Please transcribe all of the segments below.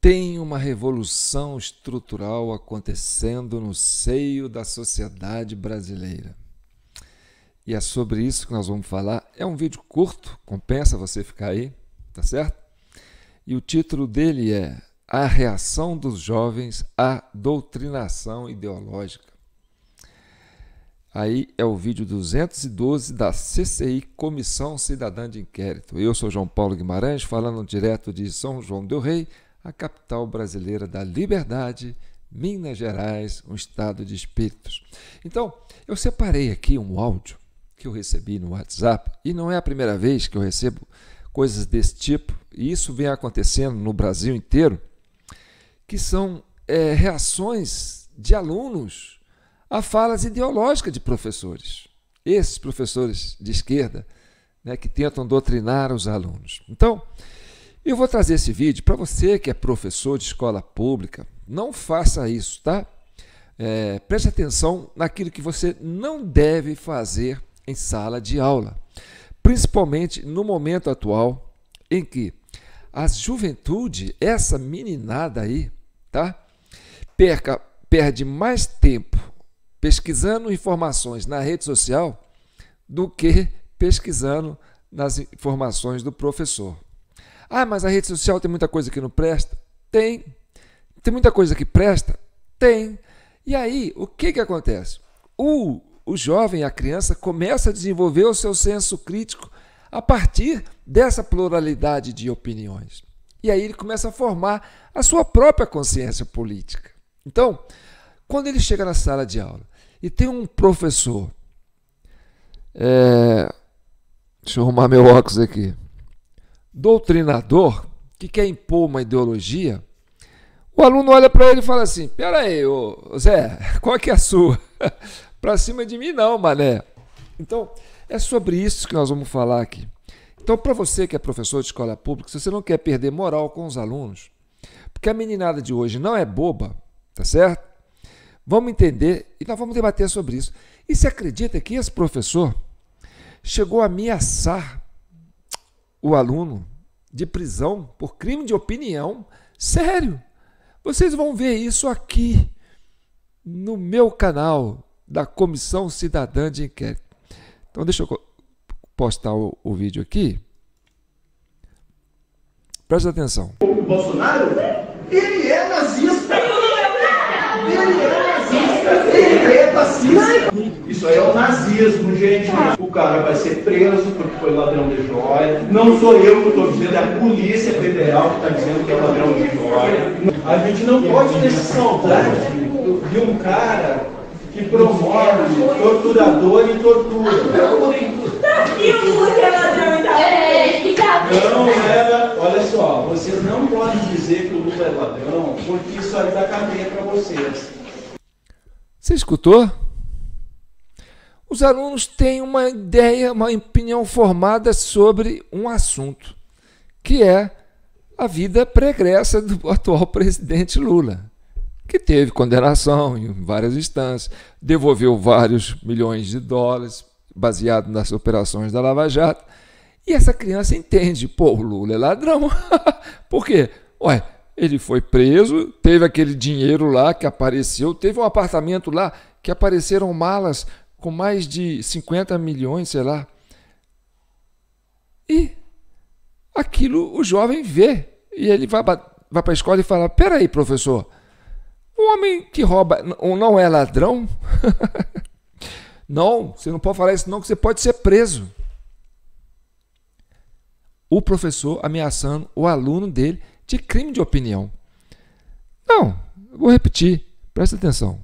Tem uma revolução estrutural acontecendo no seio da sociedade brasileira. E é sobre isso que nós vamos falar. É um vídeo curto, compensa você ficar aí, tá certo? E o título dele é A Reação dos Jovens à Doutrinação Ideológica. Aí é o vídeo 212 da CCI, Comissão Cidadã de Inquérito. Eu sou João Paulo Guimarães, falando direto de São João del Rei, a capital brasileira da liberdade, Minas Gerais, um estado de espíritos. Então, eu separei aqui um áudio que eu recebi no WhatsApp, e não é a primeira vez que eu recebo coisas desse tipo, e isso vem acontecendo no Brasil inteiro, que são reações de alunos a falas ideológicas de professores. Esses professores de esquerda, né, que tentam doutrinar os alunos. Então, eu vou trazer esse vídeo para você que é professor de escola pública. Não faça isso, tá? Preste atenção naquilo que você não deve fazer em sala de aula, principalmente no momento atual em que a juventude, essa meninada aí, tá? Perde mais tempo pesquisando informações na rede social do que pesquisando nas informações do professor. Ah, mas a rede social tem muita coisa que não presta? Tem. Tem muita coisa que presta? Tem. E aí, o que acontece? O jovem, a criança, começa a desenvolver o seu senso crítico a partir dessa pluralidade de opiniões. E aí ele começa a formar a sua própria consciência política. Então, quando ele chega na sala de aula e tem um professor, deixa eu arrumar meu óculos aqui, doutrinador, que quer impor uma ideologia, o aluno olha para ele e fala assim: pera aí, ô Zé, qual que é a sua? Para cima de mim não, mané. Então, é sobre isso que nós vamos falar aqui. Então, para você que é professor de escola pública, se você não quer perder moral com os alunos, porque a meninada de hoje não é boba, tá certo? Vamos entender e nós vamos debater sobre isso. E se acredita que esse professor chegou a ameaçar o aluno de prisão por crime de opinião? Sério! Vocês vão ver isso aqui no meu canal da Comissão Cidadã de Inquérito. Então deixa eu postar o vídeo aqui. Presta atenção. O Bolsonaro, ele é nazista. Ele é nazista. Ele é fascista. Isso aí é o nazismo, gente. O cara vai ser preso porque foi ladrão de joia. Não sou eu que estou dizendo, é a Polícia Federal que está dizendo que é ladrão de joia. A gente não pode ter saudade de um cara que promove torturador e tortura. E o Lula é ladrão Não, olha só, vocês não podem dizer que o Lula é ladrão, porque isso aí dá cadeia para vocês. Você escutou? Os alunos têm uma ideia, uma opinião formada sobre um assunto, que é a vida pregressa do atual presidente Lula, que teve condenação em várias instâncias, devolveu vários milhões de dólares, baseado nas operações da Lava Jato, e essa criança entende, pô, o Lula é ladrão. Por quê? Ué, ele foi preso, teve aquele dinheiro lá que apareceu, teve um apartamento lá que apareceram malas com mais de 50 milhões, sei lá. E aquilo o jovem vê, e ele vai para a escola e fala: peraí, professor, o homem que rouba não é ladrão? Não, você não pode falar isso não, que você pode ser preso. O professor ameaçando o aluno dele de crime de opinião. Não, eu vou repetir, presta atenção.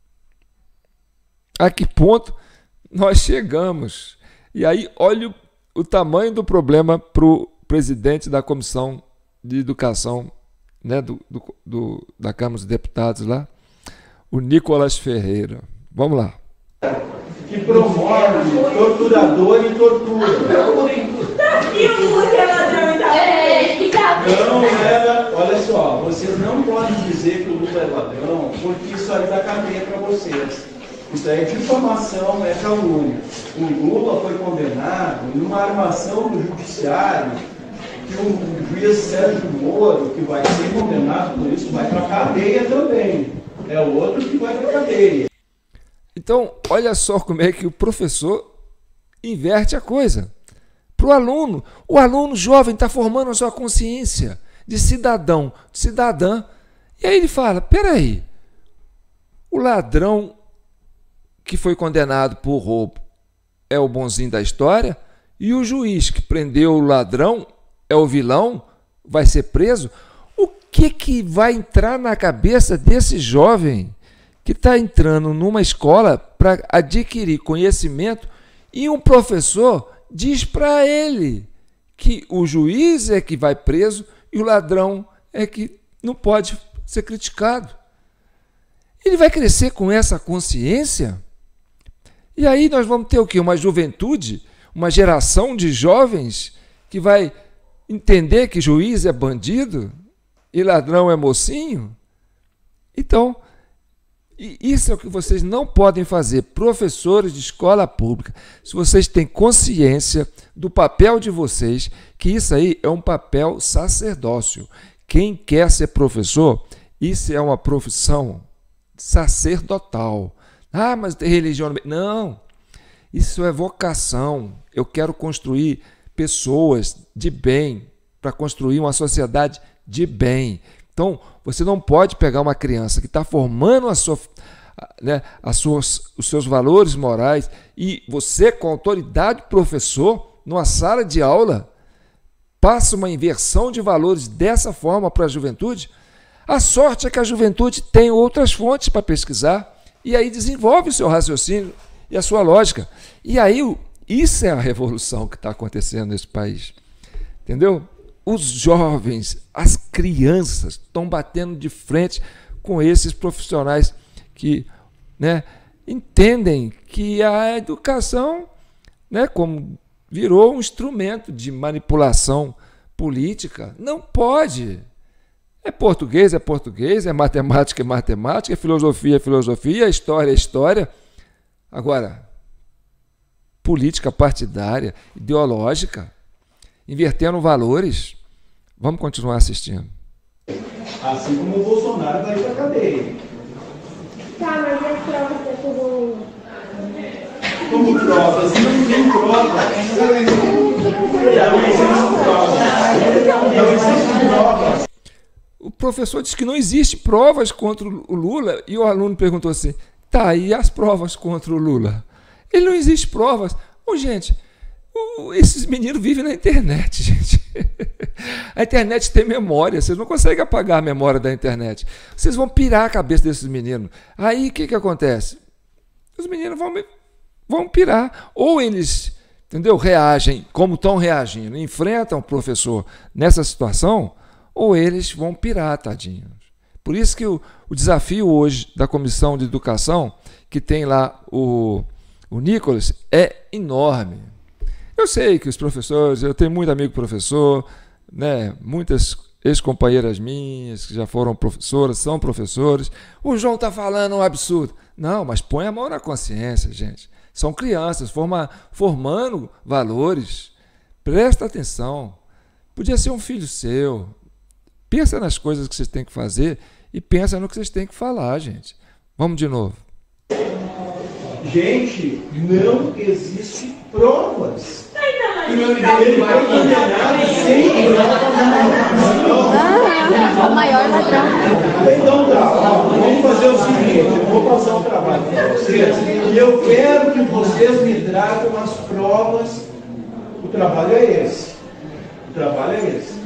A que ponto nós chegamos? E aí, olha o tamanho do problema para o presidente da Comissão de Educação, né, da Câmara dos Deputados lá, o Nicolas Ferreira. Vamos lá. Que promove torturador e tortura. E o Lula é ladrão Não, olha só, vocês não podem dizer que o Lula é ladrão, porque isso aí dá cadeia para vocês. Isso aí é difamação, é calúnia. O Lula foi condenado numa armação do judiciário que o juiz Sérgio Moro, que vai ser condenado por isso, vai para a cadeia também. É o outro que vai para a cadeia. Então, olha só como é que o professor inverte a coisa. Para o aluno jovem está formando a sua consciência de cidadão, de cidadã. E aí ele fala, peraí, o ladrão que foi condenado por roubo é o bonzinho da história e o juiz que prendeu o ladrão é o vilão, vai ser preso? O que vai entrar na cabeça desse jovem que está entrando numa escola para adquirir conhecimento e um professor diz para ele que o juiz é que vai preso e o ladrão é que não pode ser criticado? Ele vai crescer com essa consciência? E aí nós vamos ter o quê? Uma juventude, uma geração de jovens que vai entender que juiz é bandido e ladrão é mocinho? Então, isso é o que vocês não podem fazer, professores de escola pública. Se vocês têm consciência do papel de vocês, que isso aí é um papel sacerdócio. Quem quer ser professor, isso é uma profissão sacerdotal. Ah, mas tem religião. Não, isso é vocação. Eu quero construir pessoas de bem, para construir uma sociedade de bem. Então, você não pode pegar uma criança que está formando os seus valores morais e você, com autoridade professor, numa sala de aula, passa uma inversão de valores dessa forma para a juventude. A sorte é que a juventude tem outras fontes para pesquisar e aí desenvolve o seu raciocínio e a sua lógica. E aí, isso é a revolução que está acontecendo nesse país. Entendeu? Os jovens, as crianças estão batendo de frente com esses profissionais que, né, entendem que a educação, né, como virou um instrumento de manipulação política. Não pode. É português, é matemática, é filosofia, é história, é história. Agora, política partidária, ideológica, invertendo valores. Vamos continuar assistindo. Assim como o Bolsonaro vai para a cadeia. Tá, mas as provas é tudo... Como provas? Não tem prova. Não existe prova. O professor disse que não existe provas contra o Lula e o aluno perguntou assim, tá, e as provas contra o Lula? Ele não existe provas. Ô, gente, esses meninos vivem na internet, gente. A internet tem memória, vocês não conseguem apagar a memória da internet. Vocês vão pirar a cabeça desses meninos. Aí o que acontece? Os meninos vão pirar. Ou eles, entendeu, reagem como estão reagindo, enfrentam o professor nessa situação, ou eles vão pirar, tadinhos. Por isso que o desafio hoje da Comissão de Educação, que tem lá o Nicolas, é enorme. Eu sei que os professores, eu tenho muito amigo professor, né, muitas ex-companheiras minhas que já foram professoras, são professores. O João está falando um absurdo. Não, mas põe a mão na consciência, gente. São crianças formando valores. Presta atenção. Podia ser um filho seu. Pensa nas coisas que vocês têm que fazer e pensa no que vocês têm que falar, gente. Vamos de novo. Gente, não existe provas. Ele vai condenado sem o maior ladrão. Então tá, vamos fazer o seguinte, eu vou passar um trabalho para vocês e eu quero que vocês me tragam as provas. O trabalho é esse. O trabalho é esse.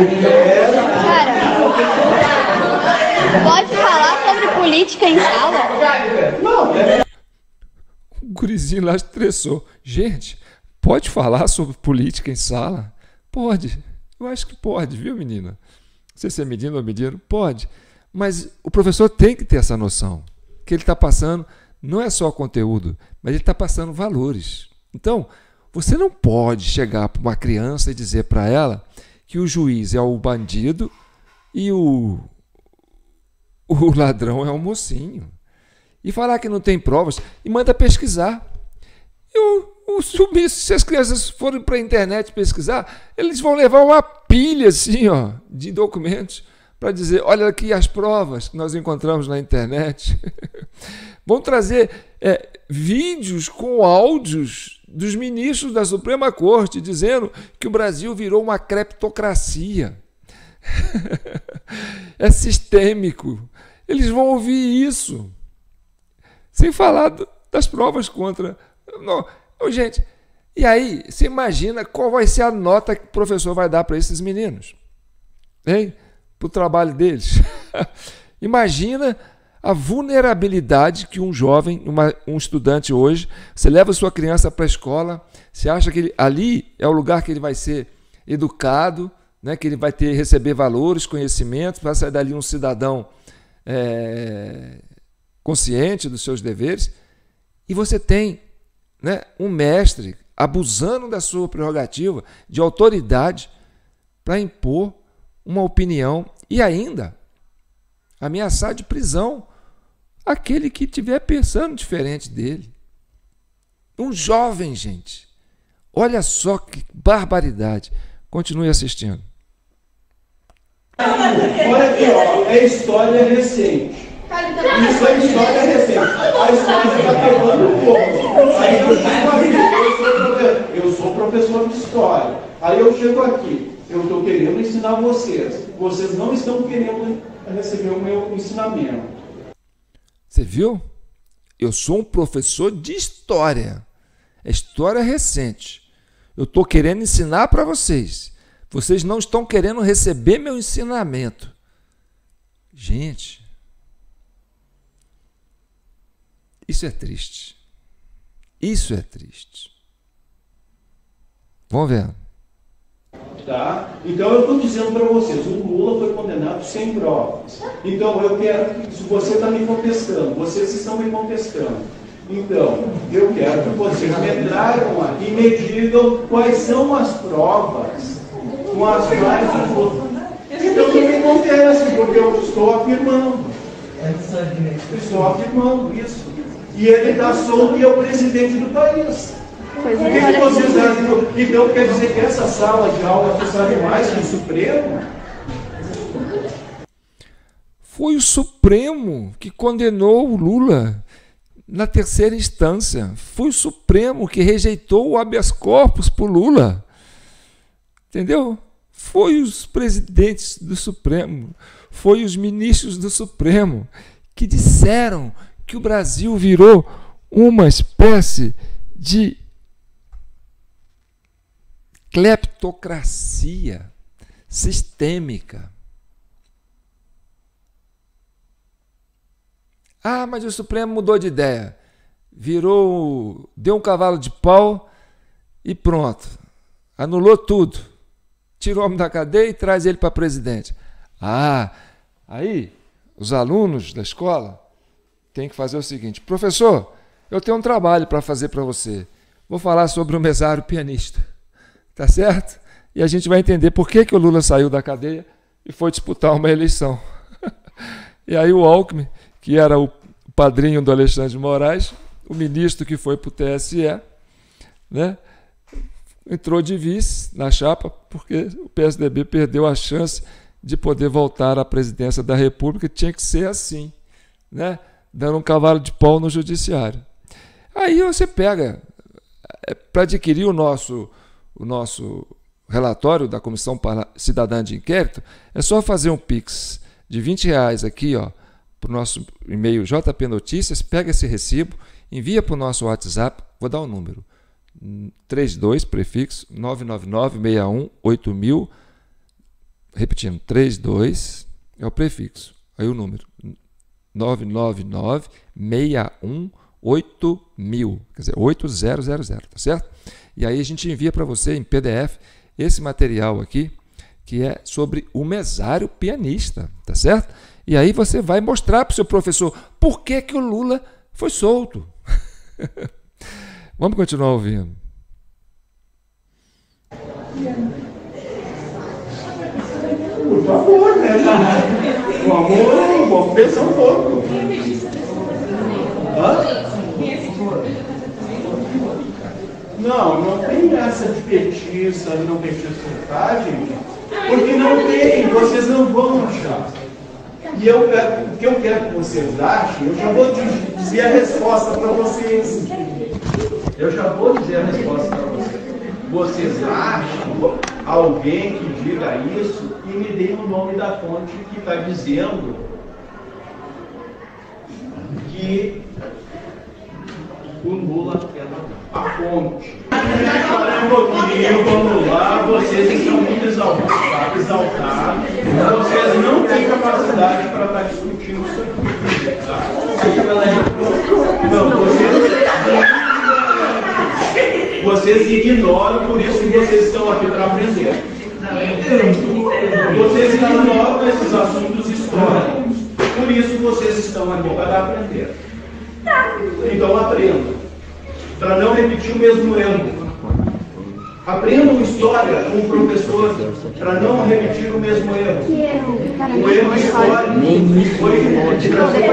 Cara, pode falar sobre política em sala? Não, O gurizinho lá estressou. Gente, pode falar sobre política em sala? Pode. Eu acho que pode, viu, menina? Não sei se é menino ou menino. Pode. Mas o professor tem que ter essa noção. Que ele está passando não é só conteúdo, mas ele está passando valores. Então, você não pode chegar para uma criança e dizer para ela que o juiz é o bandido e o ladrão é o mocinho. E falar que não tem provas e manda pesquisar. Se as crianças forem para a internet pesquisar, eles vão levar uma pilha assim, ó, de documentos para dizer, olha aqui as provas que nós encontramos na internet. Vão trazer vídeos com áudios dos ministros da Suprema Corte dizendo que o Brasil virou uma cleptocracia. É sistêmico. Eles vão ouvir isso. Sem falar das provas contra... Não. Gente, e aí, você imagina qual vai ser a nota que o professor vai dar para esses meninos? Hein? Para o trabalho deles. Imagina a vulnerabilidade que um jovem, um estudante hoje, você leva sua criança para a escola, você acha que ali é o lugar que ele vai ser educado, né, que ele vai receber valores, conhecimentos, vai sair dali um cidadão consciente dos seus deveres, e você tem, né, um mestre abusando da sua prerrogativa de autoridade para impor uma opinião e ainda ameaçar de prisão aquele que estiver pensando diferente dele. Um jovem, gente. Olha só que barbaridade. Continue assistindo. Olha aqui, ó, é história recente. Isso é história recente. A história está pegando fogo. Aí eu sou professor de história. Aí eu chego aqui. Eu estou querendo ensinar vocês. Vocês não estão querendo receber o meu ensinamento. Você viu? Eu sou um professor de história. É história recente. Eu estou querendo ensinar para vocês. Vocês não estão querendo receber meu ensinamento. Gente, isso é triste. Isso é triste. Vamos ver. Tá? Então eu estou dizendo para vocês, o Lula foi condenado sem provas. Então eu quero, se você está me contestando, vocês estão me contestando. Então, eu quero que vocês me tragam aqui e me digam quais são as provas com as quais então não me acontece, porque eu estou afirmando. Estou afirmando isso. E ele está solto e é o presidente do país. O que vocês acham? Então quer dizer que essa sala de aula sabe mais que o Supremo? Foi o Supremo que condenou o Lula na terceira instância. Foi o Supremo que rejeitou o habeas corpus para o Lula. Entendeu? Foi os presidentes do Supremo, foi os ministros do Supremo que disseram que o Brasil virou uma espécie de cleptocracia sistêmica. Ah, mas o Supremo mudou de ideia. Deu um cavalo de pau e pronto. Anulou tudo. Tira o homem da cadeia e traz ele para presidente. Ah, aí os alunos da escola têm que fazer o seguinte: professor, eu tenho um trabalho para fazer para você. Vou falar sobre o mesário pianista. Tá certo? E a gente vai entender por que o Lula saiu da cadeia e foi disputar uma eleição. E aí o Alckmin, que era o padrinho do Alexandre de Moraes, o ministro que foi para o TSE, né, entrou de vice na chapa porque o PSDB perdeu a chance de poder voltar à presidência da República. Tinha que ser assim, né, dando um cavalo de pau no judiciário. Aí você pega, para adquirir o nosso relatório da Comissão Cidadã de Inquérito, é só fazer um Pix de R$20 aqui, ó, para o nosso e-mail jpnoticias, pega esse recibo, envia para o nosso WhatsApp, vou dar o número, 32, prefixo, 999-61-8000, repetindo, 32 é o prefixo, aí o número, 999-61-8000, quer dizer, 8000, tá certo? E aí a gente envia para você em PDF esse material aqui, que é sobre o mesário pianista, tá certo? E aí você vai mostrar para o seu professor por que o Lula foi solto. Vamos continuar ouvindo. Por favor, né? O amor, vamos pensar um pouco. Não tem essa de petista, não petista, tá, gente? Porque não tem, vocês não vão achar. E o que eu quero que vocês achem, eu já vou dizer a resposta para vocês. Eu já vou dizer a resposta para vocês. Vocês acham alguém que diga isso e me dê o nome da fonte que está dizendo que o Lula é a fonte. Vamos lá, vocês estão muito exaltados, vocês não têm capacidade para estar discutindo isso aqui. Tá? Não, vocês ignoram, por isso que vocês estão aqui para aprender. Vocês ignoram esses assuntos históricos, por isso vocês estão aqui para aprender. Então aprendam, para não repetir o mesmo erro. Aprendam história com o professor, para não repetir o mesmo erro. O erro histórico foi que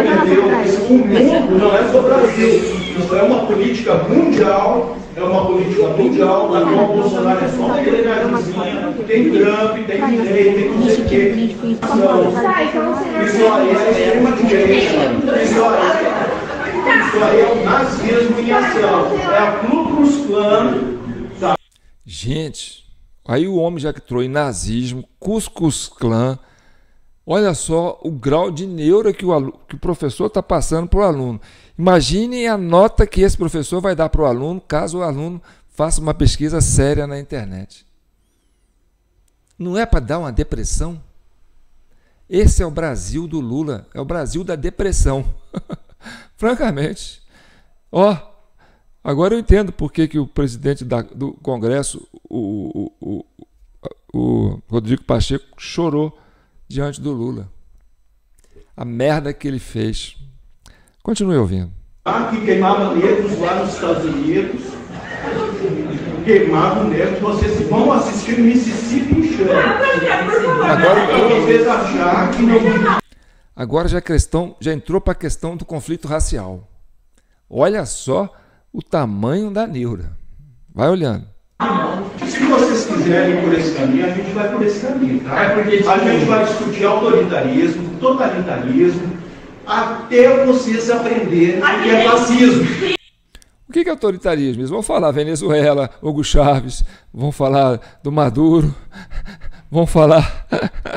não é só Brasil, isso é uma política mundial. É uma política mundial, na qual o Bolsonaro é só uma delegadozinha, tem Trump, tem lei, tem não sei o quê. Isso aí é extrema direita. Isso aí é o nazismo em ação. É a Ku Klux Klan. Tá? Gente, aí o homem já que entrou em nazismo, Ku Klux Klan. Olha só o grau de neura que o professor está passando para o aluno. Imaginem a nota que esse professor vai dar para o aluno caso o aluno faça uma pesquisa séria na internet. Não é para dar uma depressão? Esse é o Brasil do Lula, é o Brasil da depressão. Francamente. Agora eu entendo por que o presidente do Congresso, o Rodrigo Pacheco, chorou diante do Lula. A merda que ele fez. Continue ouvindo. Que queimava negros lá nos Estados Unidos. Queimavam negros. Vocês vão assistir Mississippi em chamas. Agora vocês achar que não... Agora já entrou para a questão do conflito racial. Olha só o tamanho da neura. Vai olhando. Se vocês quiserem ir por esse caminho, a gente vai por esse caminho, tá? A gente vai discutir autoritarismo, totalitarismo, até vocês aprenderem o que é fascismo. O que é autoritarismo? Eles vão falar Venezuela, Hugo Chávez, vão falar do Maduro, vão falar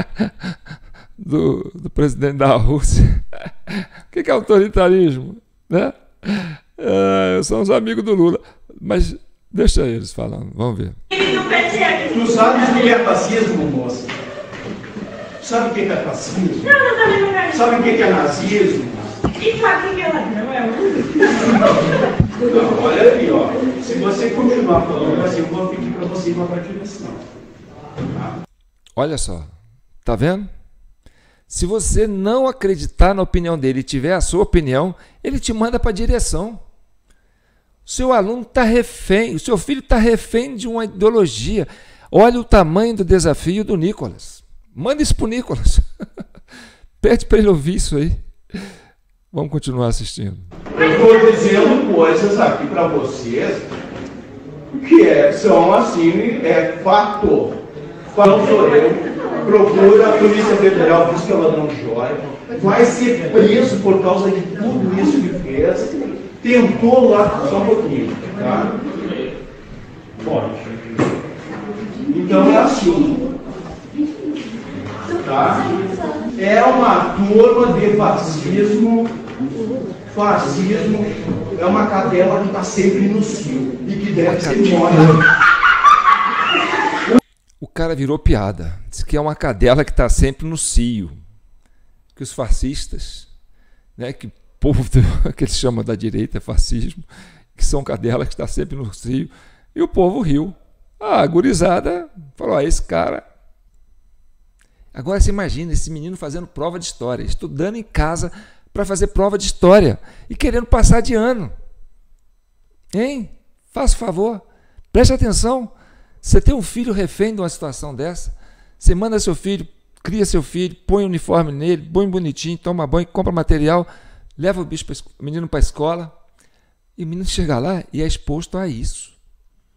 do presidente da Rússia. O que é autoritarismo? Né? São os amigos do Lula. Mas deixa eles falando, vamos ver. Tu sabes o que é fascismo, moça? Sabe o que é fascismo? Sabe o que é nazismo? E sabe o que é ladrão? É Não, olha aí, ó. Se você continuar falando assim, eu vou pedir para você ir para a direção. Tá? Olha só, tá vendo? Se você não acreditar na opinião dele e tiver a sua opinião, ele te manda para a direção. O seu aluno está refém, o seu filho está refém de uma ideologia. Olha o tamanho do desafio do Nicolas. Manda isso para o Nicolas. Pede para ele ouvir isso aí. Vamos continuar assistindo. Eu estou dizendo coisas aqui para vocês que são assim, fato. Não sou eu. Procura a Polícia Federal, diz que é ladrão de joia. Vai ser preso por causa de tudo isso que fez. Tentou lá, só um pouquinho, tá? Pode. Então é assim. Tá? É uma turma de fascismo. Fascismo é uma cadela que está sempre no cio e que deve ser morta. O cara virou piada. Diz que é uma cadela que está sempre no cio. Que os fascistas, né, que o povo que eles chamam da direita, fascismo, que são cadelas que estão sempre no cio, e o povo riu. A gurizada falou, esse cara... Agora você imagina esse menino fazendo prova de história, estudando em casa para fazer prova de história e querendo passar de ano. Hein? Faça o favor, preste atenção. Você tem um filho refém de uma situação dessa, você manda seu filho, cria seu filho, põe o uniforme nele, põe bonitinho, toma banho, compra material, leva o menino para a escola, e o menino chega lá e é exposto a isso.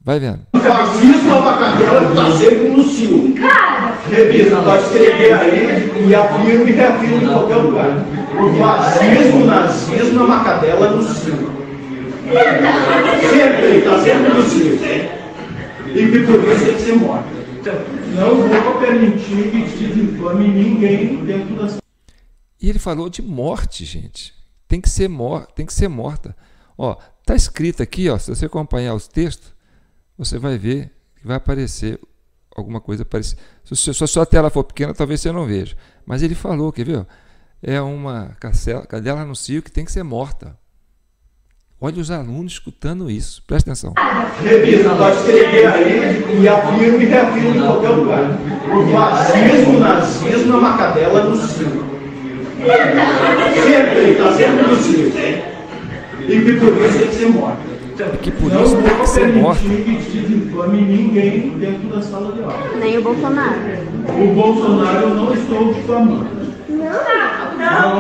Vai vendo. O fascismo é uma cadela que está sempre no cio. Revisa, pode escrever aí e afirma e reafirma em qualquer lugar. O fascismo, o nazismo é uma cadela no cio. Sempre, está sempre no cio. E que por isso tem que ser morta. Não vou permitir que desinfame ninguém dentro da... E ele falou de morte, gente. Tem que ser morta. Ó, tá escrito aqui, ó, se você acompanhar os textos, você vai ver que vai aparecer alguma coisa parecida. Se a sua tela for pequena, talvez você não veja. Mas ele falou, quer ver? É uma cadela no cio que tem que ser morta. Olha os alunos escutando isso. Presta atenção. Revisa, pode escrever aí e afirma e reafirma em qualquer lugar. O fascismo, o nazismo é uma cadela no cio. Sempre, está sempre no cio. E que por isso tem que ser morta. Que por isso tem que ser morta. Não vou permitir que desinfame ninguém dentro da sala de aula. Nem o Bolsonaro. O Bolsonaro eu não estou difamando. Não.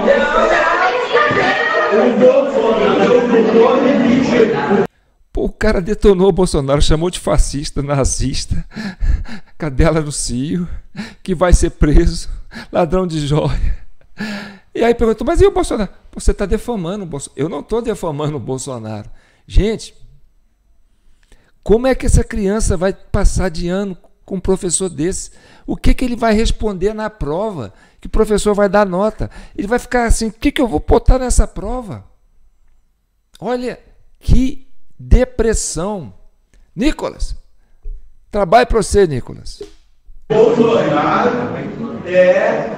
O Bolsonaro eu vou repetir. Pô, o cara detonou o Bolsonaro, chamou de fascista, nazista, cadela no cio, que vai ser preso, ladrão de joia. E aí perguntou, mas e o Bolsonaro? Você está defamando o Bolsonaro. Eu não estou defamando o Bolsonaro. Gente, como é que essa criança vai passar de ano com um professor desse? O que ele vai responder na prova? Que o professor vai dar nota? Ele vai ficar assim, o que eu vou botar nessa prova? Olha, que depressão. Nicolas, trabalhe para você, Nicolas. Bolsonaro é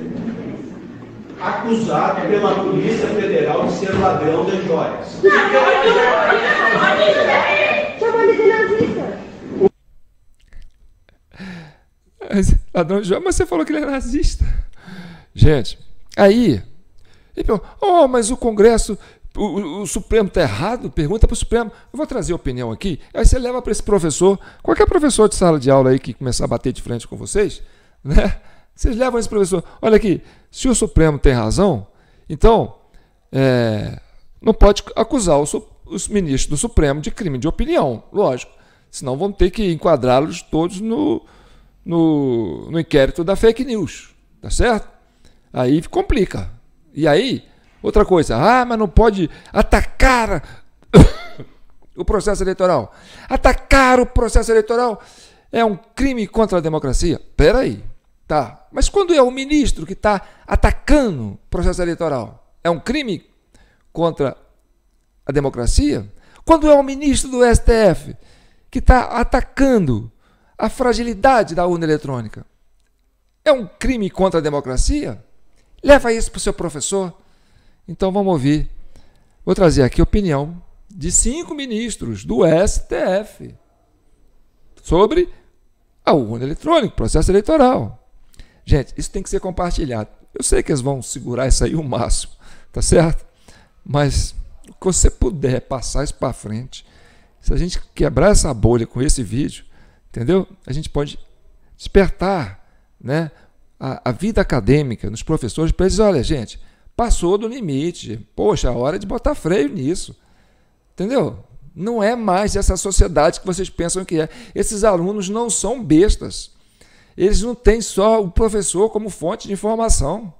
acusado pela Polícia Federal de ser ladrão de joias. Chamou ele de nazista. Ladrão de joias, mas você falou que ele é nazista. Gente, aí, ele perguntou, oh, mas o Congresso, o Supremo está errado? Pergunta para o Supremo. Eu vou trazer a opinião aqui. Aí você leva para esse professor, qualquer professor de sala de aula aí que começar a bater de frente com vocês, né? Vocês levam esse professor, olha aqui, se o Supremo tem razão, então não pode acusar os ministros do Supremo de crime de opinião, lógico, senão vão ter que enquadrá-los todos no inquérito da fake news, tá certo? Aí complica. E aí, outra coisa, mas não pode atacar o processo eleitoral. Atacar o processo eleitoral é um crime contra a democracia. Espera aí. Tá. Mas quando é o ministro que está atacando o processo eleitoral, é um crime contra a democracia? Quando é o ministro do STF que está atacando a fragilidade da urna eletrônica, é um crime contra a democracia? Leva isso para o seu professor. Então vamos ouvir. Vou trazer aqui a opinião de 5 ministros do STF sobre a urna eletrônica, processo eleitoral. Gente, isso tem que ser compartilhado. Eu sei que eles vão segurar isso aí o máximo, tá certo? Mas o que você puder passar isso para frente, se a gente quebrar essa bolha com esse vídeo, entendeu? A gente pode despertar, né, a vida acadêmica nos professores para eles, olha, gente, passou do limite, poxa, a hora de botar freio nisso, entendeu? Não é mais essa sociedade que vocês pensam que é. Esses alunos não são bestas. Eles não têm só o professor como fonte de informação.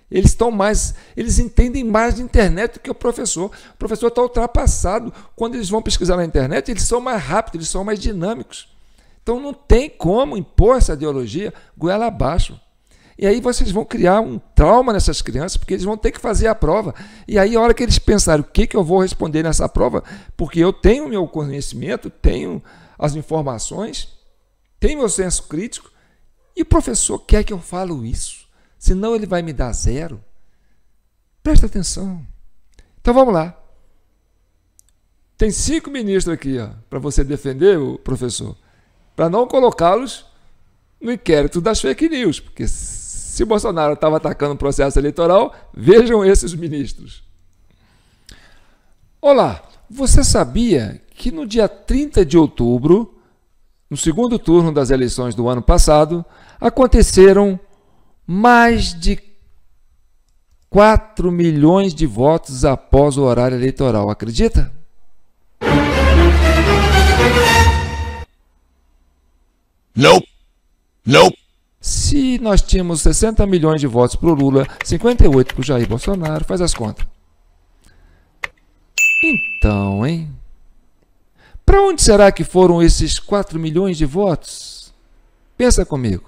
Eles entendem mais de internet do que o professor. O professor está ultrapassado. Quando eles vão pesquisar na internet, eles são mais rápidos, eles são mais dinâmicos. Então não tem como impor essa ideologia goela abaixo. E aí vocês vão criar um trauma nessas crianças, porque eles vão ter que fazer a prova. E aí, a hora que eles pensarem o que eu vou responder nessa prova, porque eu tenho o meu conhecimento, tenho as informações, tenho meu senso crítico, e o professor quer que eu fale isso, senão ele vai me dar 0. Presta atenção. Então vamos lá. Tem 5 ministros aqui para você defender o professor, para não colocá-los no inquérito das fake news, porque se o Bolsonaro estava atacando o processo eleitoral, vejam esses ministros. Olá, você sabia que no dia 30 de outubro, no segundo turno das eleições do ano passado, aconteceram mais de 4 milhões de votos após o horário eleitoral, acredita? Nope. Nope. Se nós tínhamos 60 milhões de votos para o Lula, 58 para o Jair Bolsonaro, faz as contas. Então, hein? Para onde será que foram esses 4 milhões de votos? Pensa comigo.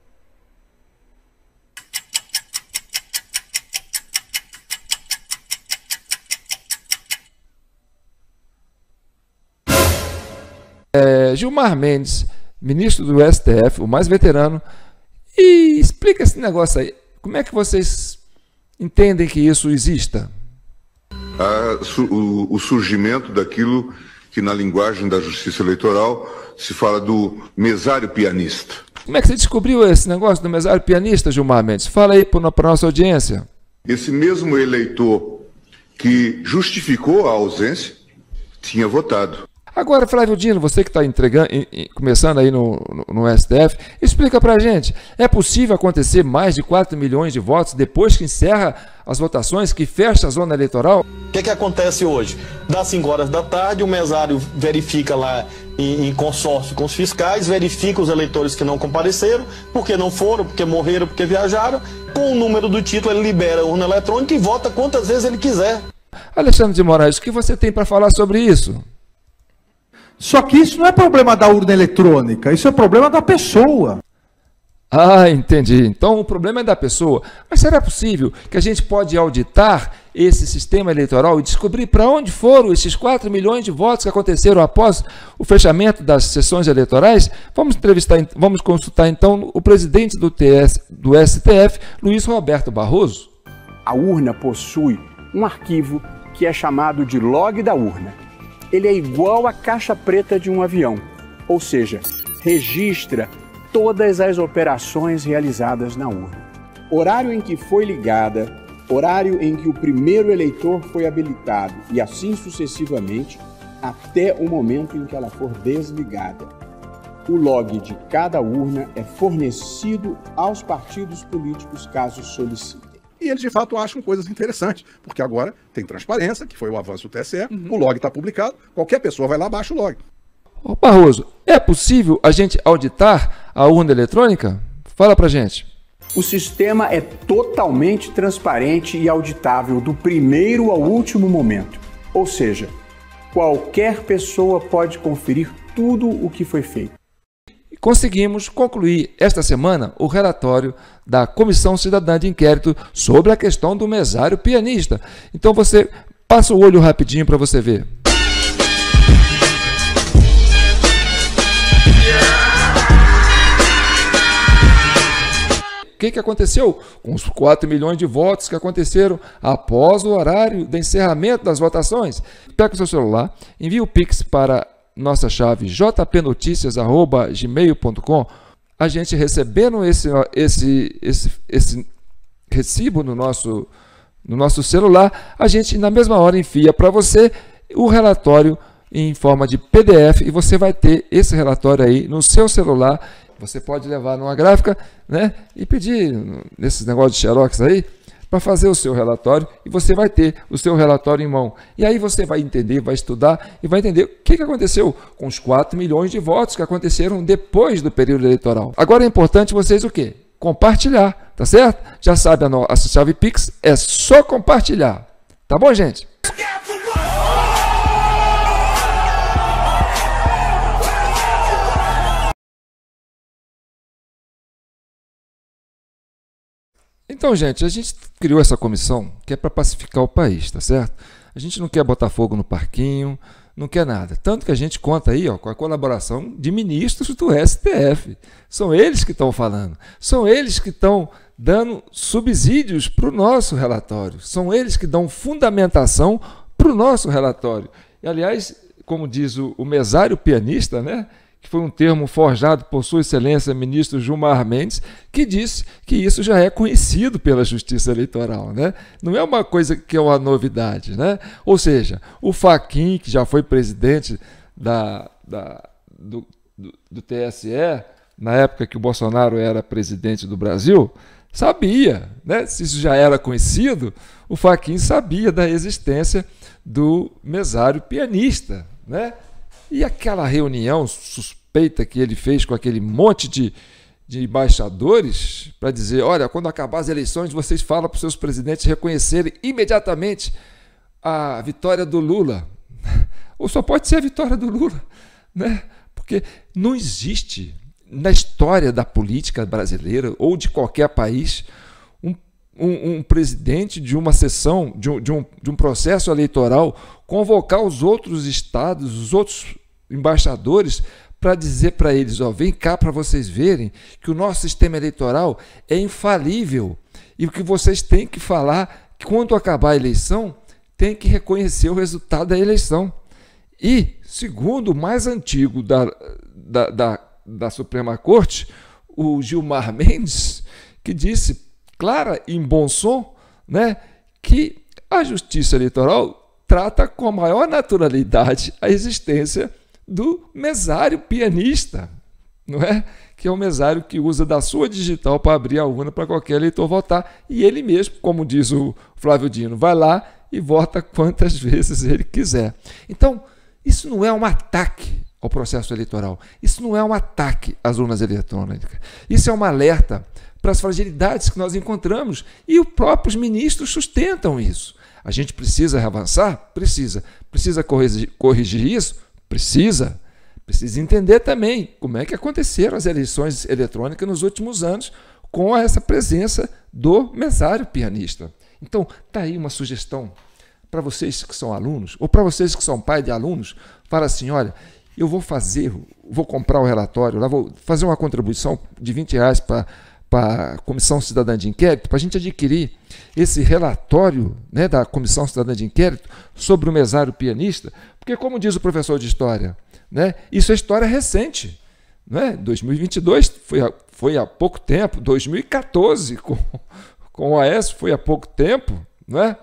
Gilmar Mendes, ministro do STF, o mais veterano, e explica esse negócio aí. Como é que vocês entendem que isso exista? O surgimento daquilo que na linguagem da justiça eleitoral se fala do mesário pianista. Como é que você descobriu esse negócio do mesário pianista, Gilmar Mendes? Fala aí para a nossa audiência. Esse mesmo eleitor que justificou a ausência tinha votado. Agora, Flávio Dino, você que está começando aí no STF, explica para a gente, é possível acontecer mais de 4 milhões de votos depois que encerra as votações, que fecha a zona eleitoral? O que acontece hoje? Das 5 horas da tarde, o mesário verifica lá em consórcio com os fiscais, verifica os eleitores que não compareceram, porque não foram, porque morreram, porque viajaram. Com o número do título, ele libera a urna eletrônica e vota quantas vezes ele quiser. Alexandre de Moraes, o que você tem para falar sobre isso? Só que isso não é problema da urna eletrônica, isso é problema da pessoa. Ah, entendi. Então o problema é da pessoa. Mas será possível que a gente pode auditar esse sistema eleitoral e descobrir para onde foram esses 4 milhões de votos que aconteceram após o fechamento das sessões eleitorais? Vamos consultar então o presidente do STF, Luiz Roberto Barroso. A urna possui um arquivo que é chamado de log da urna. Ele é igual à caixa preta de um avião, ou seja, registra todas as operações realizadas na urna. Horário em que foi ligada, horário em que o primeiro eleitor foi habilitado e assim sucessivamente até o momento em que ela for desligada. O log de cada urna é fornecido aos partidos políticos caso solicitem. E eles, de fato, acham coisas interessantes, porque agora tem transparência, que foi o avanço do TSE, o log está publicado, qualquer pessoa vai lá, baixa o log. Ô Barroso, é possível a gente auditar a urna eletrônica? Fala pra gente. O sistema é totalmente transparente e auditável do primeiro ao último momento. Ou seja, qualquer pessoa pode conferir tudo o que foi feito. Conseguimos concluir esta semana o relatório da Comissão Cidadã de Inquérito sobre a questão do mesário pianista. Então você passa o olho rapidinho para você ver. O que aconteceu com os 4 milhões de votos que aconteceram após o horário de encerramento das votações? Pega o seu celular, envia o Pix para nossa chave jpnotícias@gmail.com. A gente recebendo esse recibo no nosso celular, a gente na mesma hora envia para você o relatório em forma de PDF e você vai ter esse relatório aí no seu celular. Você pode levar numa gráfica, né, e pedir nesses negócios de xerox aí para fazer o seu relatório e você vai ter o seu relatório em mão. E aí você vai entender, vai estudar e vai entender o que aconteceu com os 4 milhões de votos que aconteceram depois do período eleitoral. Agora é importante vocês o quê? Compartilhar, tá certo? Já sabe a chave Pix, é só compartilhar. Tá bom, gente? Então, gente, a gente criou essa comissão que é para pacificar o país, tá certo? A gente não quer botar fogo no parquinho, não quer nada. Tanto que a gente conta aí com a colaboração de ministros do STF. São eles que estão falando. São eles que estão dando subsídios para o nosso relatório. São eles que dão fundamentação para o nosso relatório. E, aliás, como diz o mesário pianista, né? Que foi um termo forjado por Sua Excelência ministro Gilmar Mendes, que disse que isso já é conhecido pela Justiça Eleitoral, né? Não é uma coisa que é uma novidade, né? Ou seja, o Fachin, que já foi presidente do TSE, na época que o Bolsonaro era presidente do Brasil, sabia, né? Se isso já era conhecido, o Fachin sabia da existência do mesário pianista, né? E aquela reunião suspeita que ele fez com aquele monte de embaixadores para dizer, olha, quando acabar as eleições, vocês falam para os seus presidentes reconhecerem imediatamente a vitória do Lula. Ou só pode ser a vitória do Lula, né? Porque não existe na história da política brasileira ou de qualquer país um presidente de uma sessão, de um processo eleitoral, convocar os outros estados, os outros embaixadores, para dizer para eles, ó, vem cá para vocês verem que o nosso sistema eleitoral é infalível e o que vocês têm que falar, que quando acabar a eleição, tem que reconhecer o resultado da eleição. E, segundo o mais antigo da Suprema Corte, o Gilmar Mendes, que disse clara e em bom som, né, que a Justiça Eleitoral trata com a maior naturalidade a existência do mesário pianista, não é? Que é o mesário que usa da sua digital para abrir a urna para qualquer eleitor votar, e ele mesmo, como diz o Flávio Dino, vai lá e vota quantas vezes ele quiser. Então, isso não é um ataque ao processo eleitoral, isso não é um ataque às urnas eletrônicas, isso é um alerta para as fragilidades que nós encontramos, e os próprios ministros sustentam isso. A gente precisa avançar? Precisa. Precisa corrigir isso? Precisa. Precisa entender também como é que aconteceram as eleições eletrônicas nos últimos anos com essa presença do mesário pianista. Então, está aí uma sugestão para vocês que são alunos, ou para vocês que são pai de alunos, fala assim, olha, eu vou comprar o relatório, lá vou fazer uma contribuição de R$20 para a Comissão Cidadã de Inquérito, para a gente adquirir esse relatório, né, da Comissão Cidadã de Inquérito sobre o mesário pianista, porque, como diz o professor de História, né, isso é história recente. Né? 2022 foi há pouco tempo, 2014 com o Aécio foi há pouco tempo, não é?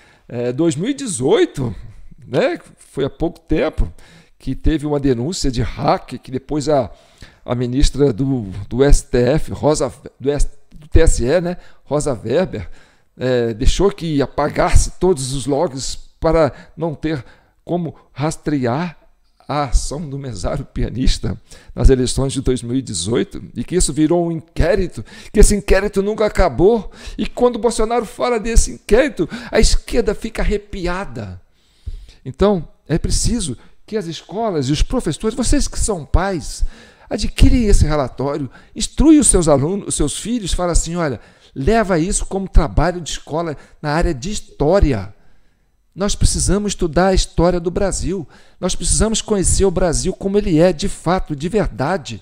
2018, né, foi há pouco tempo que teve uma denúncia de hack, que depois a ministra do STF, do TSE, né, Rosa Weber, deixou que apagasse todos os logs para não ter como rastrear a ação do mesário pianista nas eleições de 2018, e que isso virou um inquérito, que esse inquérito nunca acabou, e quando o Bolsonaro fala desse inquérito, a esquerda fica arrepiada. Então, é preciso que as escolas e os professores, vocês que são pais, adquirem esse relatório, instrui os seus alunos, os seus filhos, fala assim, olha, leva isso como trabalho de escola na área de história. Nós precisamos estudar a história do Brasil. Nós precisamos conhecer o Brasil como ele é, de fato, de verdade.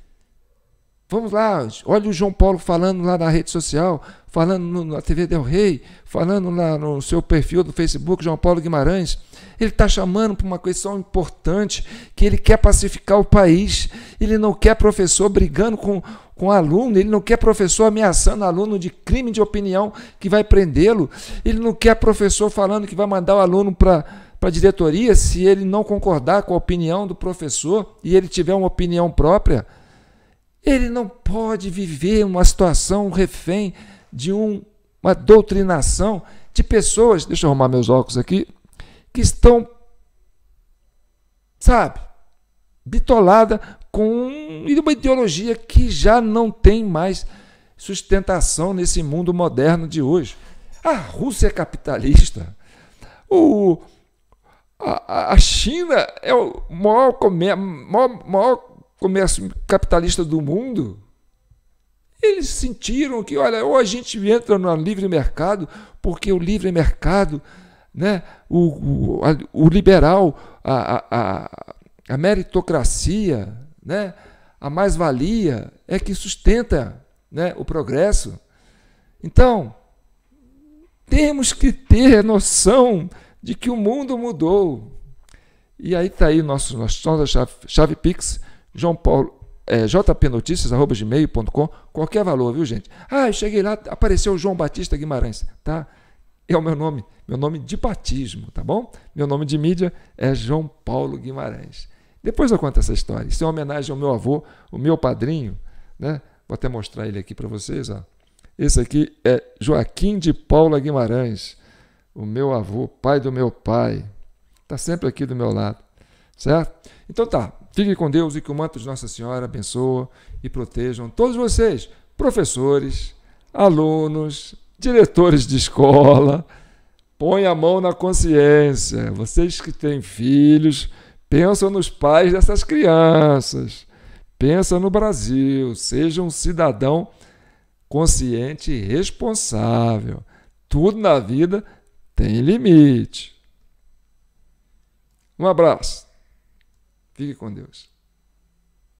Vamos lá, olha o João Paulo falando lá na rede social, falando na TV Del Rey, falando lá no seu perfil do Facebook, João Paulo Guimarães. Ele está chamando para uma questão importante, que ele quer pacificar o país. Ele não quer professor brigando com aluno, ele não quer professor ameaçando aluno de crime de opinião que vai prendê-lo, ele não quer professor falando que vai mandar o aluno para a diretoria se ele não concordar com a opinião do professor e ele tiver uma opinião própria. Ele não pode viver uma situação refém de uma doutrinação de pessoas, deixa eu arrumar meus óculos aqui, que estão, sabe, bitolada com uma ideologia que já não tem mais sustentação nesse mundo moderno de hoje. A Rússia é capitalista. A China é o maior comércio capitalista do mundo. Eles sentiram que, olha, ou a gente entra no livre mercado, porque o livre mercado, né, o liberal, a meritocracia, né, a mais-valia é que sustenta, né, o progresso. Então, temos que ter noção de que o mundo mudou. E aí está aí nossa chave Pix, João Paulo, jpnoticias@gmail.com, qualquer valor, viu, gente? Eu cheguei lá, apareceu o João Batista Guimarães, tá? É o meu nome de batismo, tá bom? Meu nome de mídia é João Paulo Guimarães. Depois eu conto essa história. Isso é uma homenagem ao meu avô, o meu padrinho, né? Vou até mostrar ele aqui para vocês, ó. Esse aqui é Joaquim de Paula Guimarães, o meu avô, pai do meu pai. Está sempre aqui do meu lado. Certo? Então tá, fiquem com Deus e que o manto de Nossa Senhora abençoe e protejam todos vocês, professores, alunos, diretores de escola. Põe a mão na consciência. Vocês que têm filhos, pensam nos pais dessas crianças. Pensa no Brasil. Seja um cidadão consciente e responsável. Tudo na vida tem limite. Um abraço. Fique com Deus.